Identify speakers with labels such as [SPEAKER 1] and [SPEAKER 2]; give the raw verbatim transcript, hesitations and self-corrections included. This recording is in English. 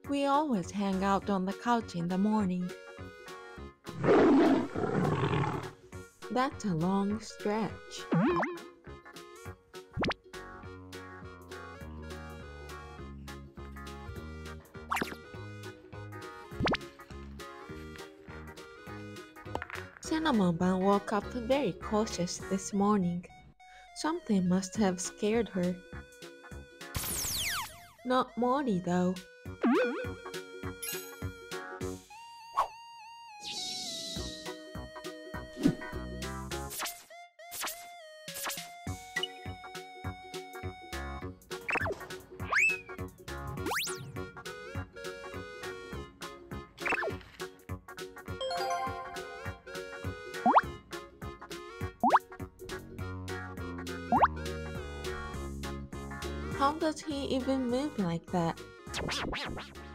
[SPEAKER 1] We always hang out on the couch in the morning. That's a long stretch. Cinnamon Bun woke up very cautious this morning. Something must have scared her. Not Morty though. How does he even move like that?